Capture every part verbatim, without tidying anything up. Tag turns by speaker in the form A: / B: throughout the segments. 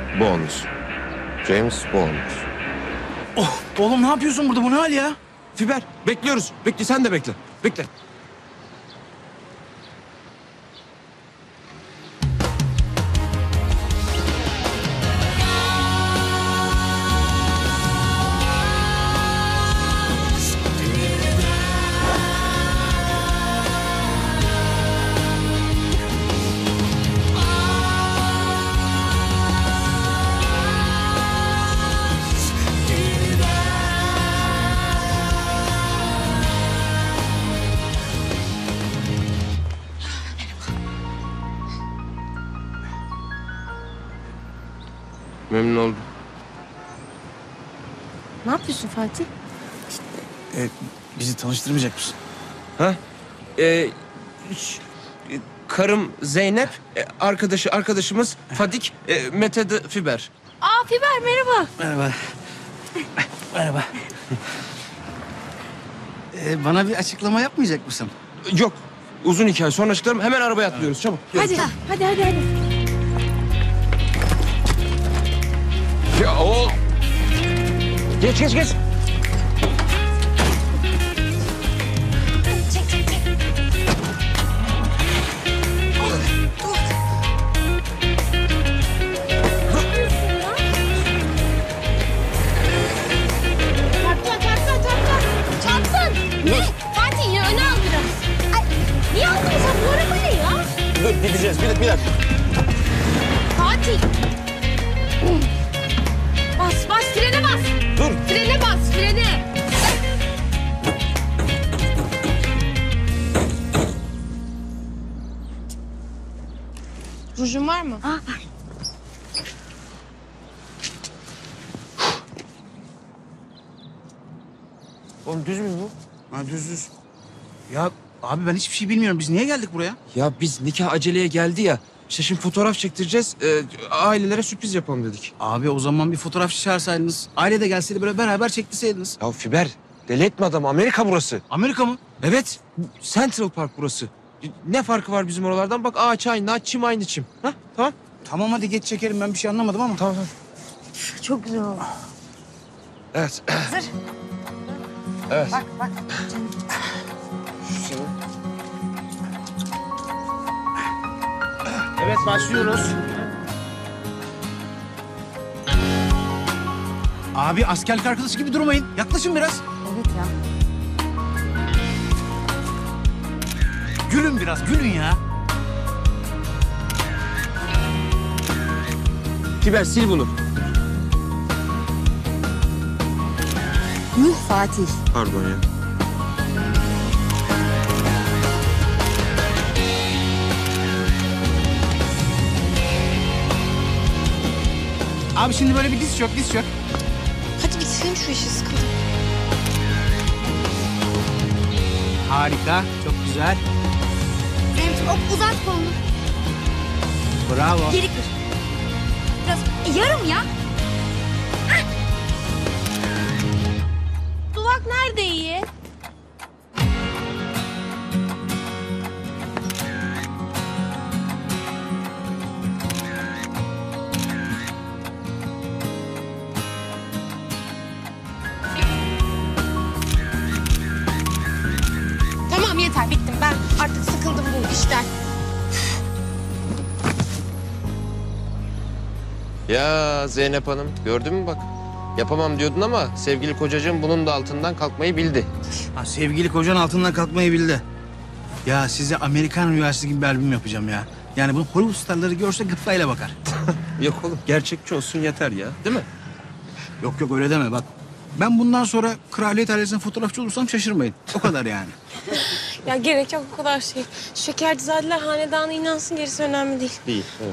A: Bond. James Bond.
B: Oh, oğlum ne yapıyorsun burada? Bu ne hal ya?
A: Fiber, bekliyoruz. Bekle, sen de bekle. Bekle. Memnun oldum.
C: Ne yapıyorsun Fatih?
B: Ee, bizi tanıştırmayacak mısın?
A: Ha? Ee, ş- e, karım Zeynep, e, arkadaşı arkadaşımız Fadik, e, Mete de Fiber.
C: Aa Fiber merhaba.
B: Merhaba. Merhaba. Ee, bana bir açıklama yapmayacak mısın?
A: Yok, uzun hikaye. Sonra açıklarım. Hemen arabaya atlıyoruz. Çabuk.
C: Hadi, hadi hadi hadi.
A: Ya o... Geç, geç, geç.
C: Çek çek çek. Çarptın, çarptın, çarptın. Çarptın. Ne? Fatih ya öne al biraz. Ay, niye aldın sen bu arabayı ya?
A: Dur, gideceğiz. Bir, bir dakika.
C: Fatih. Bas bas frene bas.
A: Dur.
C: Frene bas frene. Rujun var mı? Aa var.
A: Oğlum düz mü bu?
B: Ha, düz düz. Ya abi ben hiçbir şey bilmiyorum. Biz niye geldik buraya?
A: Ya biz nikah aceleye geldi ya. İşte şimdi fotoğraf çektireceğiz. E, ailelere sürpriz yapalım dedik.
B: Abi o zaman bir fotoğrafçı çağırsaydınız. Aile de gelseydi böyle beraber çektirseydiniz.
A: Ya Fiber, deli etme adamı. Amerika burası.
B: Amerika mı?
A: Evet, Central Park burası. Ne farkı var bizim oralardan? Bak ağaç aynı ağaç, çim aynı çim. Ha? Tamam.
B: Tamam hadi geç çekelim. Ben bir şey anlamadım ama.
A: Tamam, tamam.
C: Çok güzel oldu.
A: Evet.
C: Hazır.
A: Evet.
C: Bak bak.
B: Evet başlıyoruz. Abi askerlik arkadaşı gibi durmayın. Yaklaşın biraz.
C: Evet ya.
B: Gülün biraz, gülün ya.
A: Fiber sil bunu.
C: Yuh Fatih.
A: Pardon ya.
B: Abi şimdi böyle bir diz çök, diz çök.
C: Hadi bitirelim şu işi sıkıldım.
B: Harika, çok güzel.
C: Zeynep'ciğim hop uzat kolunu.
B: Bravo.
C: Geri kır. Biraz yarım ya. Hah. Duvak nerede iyi? Tamam yeter bittim ben artık sıkıldım bu işten.
A: Ya Zeynep Hanım, gördün mü bak? Yapamam diyordun ama sevgili kocacığım bunun da altından kalkmayı bildi.
B: Ha, sevgili kocan altından kalkmayı bildi. Ya size Amerikan rüyası gibi bir albüm yapacağım ya. Yani bunu Hollywood starları görse gıptayla bakar.
A: Yok oğlum, gerçekçi olsun yeter ya, değil mi?
B: Yok yok öyle deme bak. Ben bundan sonra kraliyet ailesinin fotoğrafçı olursam şaşırmayın. O kadar yani.
D: Ya gerek yok o kadar şey. Şekercizadeler hanedanı inansın gerisi önemli değil.
A: Değil. Evet.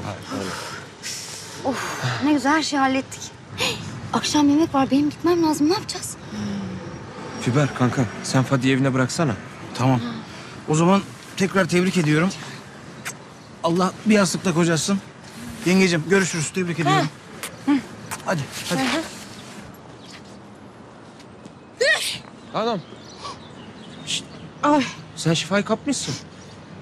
E: Of ne güzel her şeyi hallettik. Hey, akşam yemek var benim gitmem lazım ne yapacağız?
A: Fiber kanka, sen Fadi'yi evine bıraksana.
B: Tamam. O zaman tekrar tebrik ediyorum. Allah bir yastıkta kocasın. Yengeciğim görüşürüz. Tebrik ediyorum. Hadi hadi.
A: Adam.
D: Ay
A: Sen şifayı kapmışsın.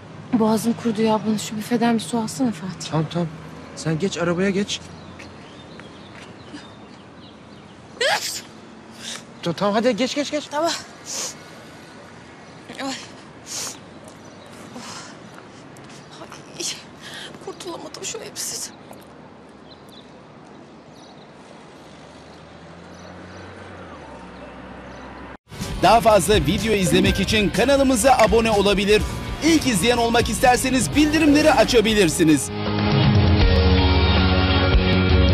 D: boğazım kurudu ya bana şu büfeden bir su alsana Fatih.
A: Tamam tamam. Sen geç arabaya geç. Tamam hadi geç geç geç.
D: Tamam. Ay. Ay. Kurtulamadım şu elbiseden.
F: Daha fazla video izlemek için kanalımıza abone olabilir. İlk izleyen olmak isterseniz bildirimleri açabilirsiniz.